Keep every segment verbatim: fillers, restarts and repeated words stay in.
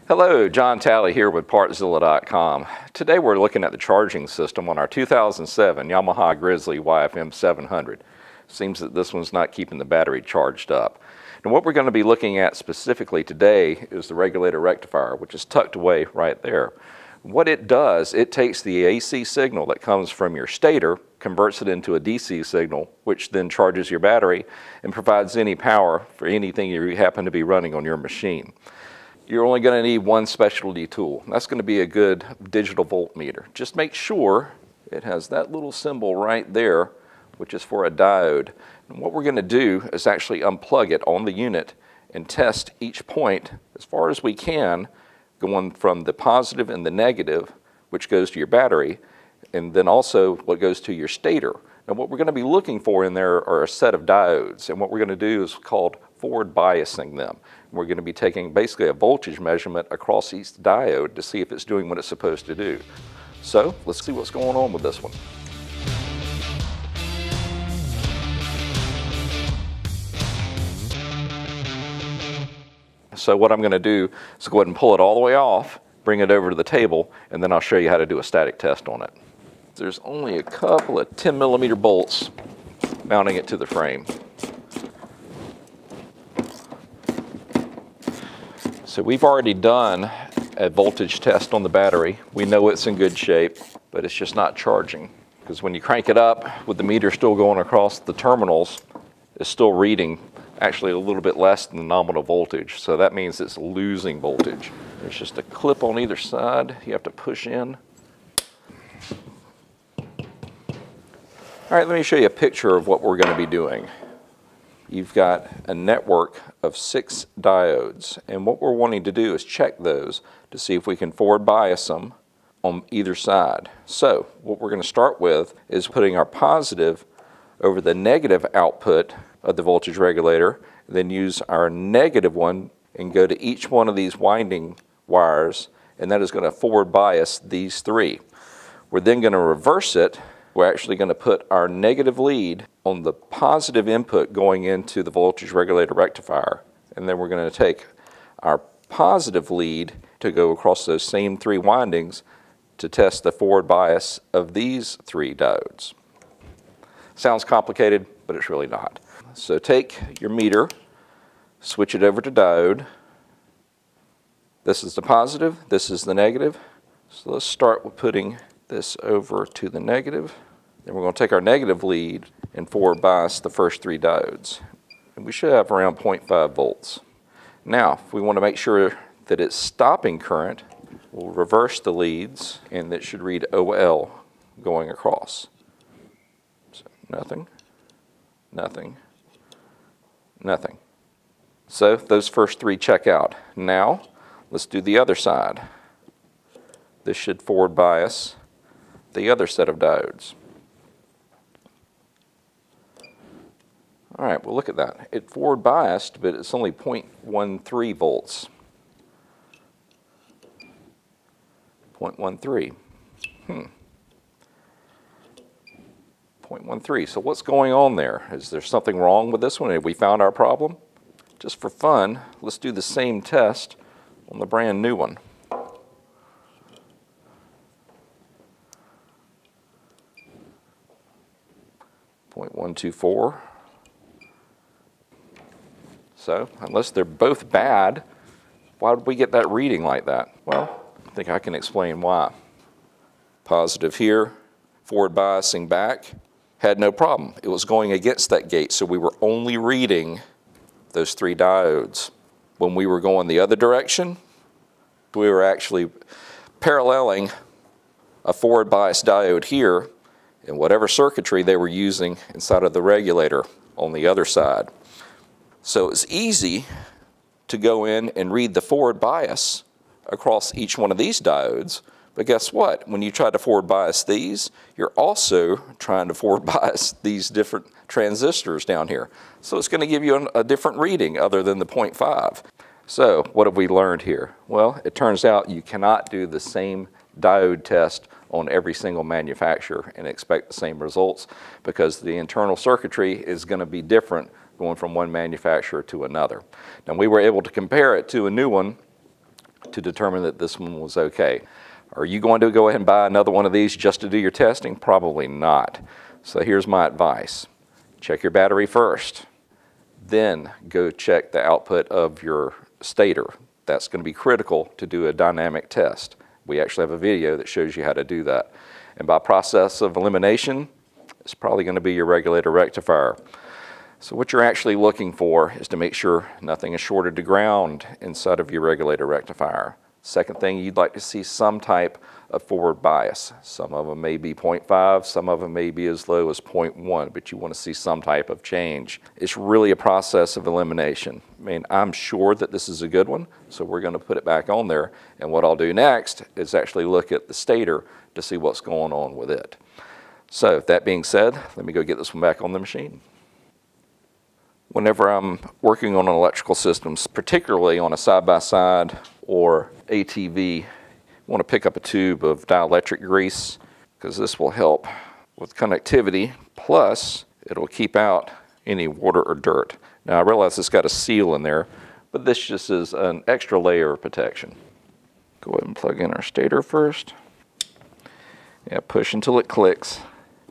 Hello, John Talley here with Partzilla dot com. Today we're looking at the charging system on our two thousand seven Yamaha Grizzly Y F M seven hundred. Seems that this one's not keeping the battery charged up. And what we're going to be looking at specifically today is the regulator rectifier, which is tucked away right there. What it does, it takes the A C signal that comes from your stator, converts it into a D C signal, which then charges your battery and provides any power for anything you happen to be running on your machine. You're only going to need one specialty tool. That's going to be a good digital voltmeter. Just make sure it has that little symbol right there, which is for a diode. And what we're going to do is actually unplug it on the unit and test each point as far as we can, going from the positive and the negative, which goes to your battery, and then also what goes to your stator. Now what we're going to be looking for in there are a set of diodes, and what we're going to do is called forward biasing them. We're going to be taking basically a voltage measurement across each diode to see if it's doing what it's supposed to do. So let's see what's going on with this one. So what I'm going to do is go ahead and pull it all the way off, bring it over to the table, and then I'll show you how to do a static test on it. There's only a couple of ten millimeter bolts mounting it to the frame. So we've already done a voltage test on the battery. We know it's in good shape, but it's just not charging. Because when you crank it up with the meter still going across the terminals, it's still reading actually a little bit less than the nominal voltage. So that means it's losing voltage. There's just a clip on either side you have to push in. All right, let me show you a picture of what we're going to be doing. You've got a network of six diodes, and what we're wanting to do is check those to see if we can forward bias them on either side. So what we're going to start with is putting our positive over the negative output of the voltage regulator, then use our negative one and go to each one of these winding wires, and that is going to forward bias these three. We're then going to reverse it. We're actually going to put our negative lead on the positive input going into the voltage regulator rectifier, and then we're going to take our positive lead to go across those same three windings to test the forward bias of these three diodes. Sounds complicated, but it's really not. So take your meter, switch it over to diode. This is the positive, this is the negative. So let's start with putting this over to the negative. Then we're going to take our negative lead and forward bias the first three diodes. And we should have around zero point five volts. Now, if we want to make sure that it's stopping current, we'll reverse the leads, and it should read O L going across. So nothing, nothing, nothing. So those first three check out. Now, let's do the other side. This should forward bias the other set of diodes. All right, well look at that. It forward biased, but it's only zero point one three volts. zero point one three. Hmm. zero point one three. So what's going on there? Is there something wrong with this one? Have we found our problem? Just for fun, let's do the same test on the brand new one. zero point one two four. So, unless they're both bad, why would we get that reading like that? Well, I think I can explain why. Positive here, forward biasing back, had no problem. It was going against that gate, so we were only reading those three diodes. When we were going the other direction, we were actually paralleling a forward bias diode here in whatever circuitry they were using inside of the regulator on the other side. So it's easy to go in and read the forward bias across each one of these diodes, but guess what? When you try to forward bias these, you're also trying to forward bias these different transistors down here. So it's going to give you a different reading other than the zero point five. So what have we learned here? Well, it turns out you cannot do the same diode test on every single manufacturer and expect the same results, because the internal circuitry is going to be different going from one manufacturer to another. Now we were able to compare it to a new one to determine that this one was okay. Are you going to go ahead and buy another one of these just to do your testing? Probably not. So here's my advice. Check your battery first. Then go check the output of your stator. That's going to be critical to do a dynamic test. We actually have a video that shows you how to do that. And by process of elimination, it's probably going to be your regulator rectifier. So what you're actually looking for is to make sure nothing is shorted to ground inside of your regulator rectifier. Second thing, you'd like to see some type of forward bias. Some of them may be zero point five, some of them may be as low as zero point one, but you want to see some type of change. It's really a process of elimination. I mean, I'm sure that this is a good one, so we're going to put it back on there. And what I'll do next is actually look at the stator to see what's going on with it. So that being said, let me go get this one back on the machine. Whenever I'm working on electrical systems, particularly on a side-by-side or A T V, you want to pick up a tube of dielectric grease because this will help with connectivity, plus it'll keep out any water or dirt. Now I realize it's got a seal in there, but this just is an extra layer of protection. Go ahead and plug in our stator first. Yeah, push until it clicks.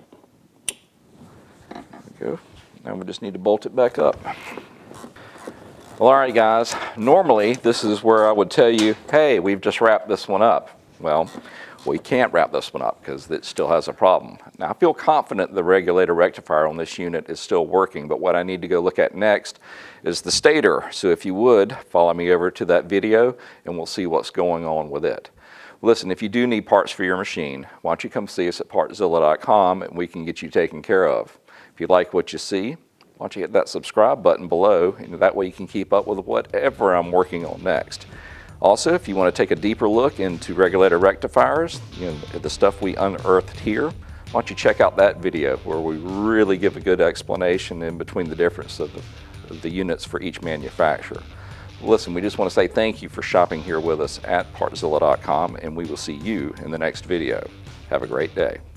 There we go. Now we just need to bolt it back up. Well, all right, guys. Normally, this is where I would tell you, hey, we've just wrapped this one up. Well, we can't wrap this one up because it still has a problem. Now, I feel confident the regulator rectifier on this unit is still working, but what I need to go look at next is the stator. So if you would, follow me over to that video and we'll see what's going on with it. Listen, if you do need parts for your machine, why don't you come see us at partzilla dot com and we can get you taken care of. If you like what you see, why don't you hit that subscribe button below, and that way you can keep up with whatever I'm working on next. Also, if you want to take a deeper look into regulator rectifiers, you know, the stuff we unearthed here, why don't you check out that video where we really give a good explanation in between the difference of the, of the units for each manufacturer. Listen, we just want to say thank you for shopping here with us at partzilla dot com, and we will see you in the next video. Have a great day.